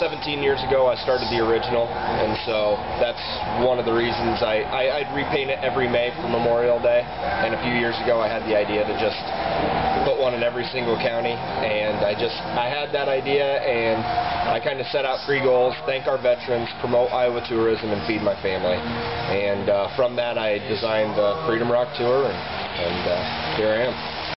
17 years ago I started the original, and so that's one of the reasons I'd repaint it every May for Memorial Day, and a few years ago I had the idea to just put one in every single county, and I had that idea, and I kind of set out 3 goals: thank our veterans, promote Iowa tourism, and feed my family. And from that I designed the Freedom Rock Tour, and here I am.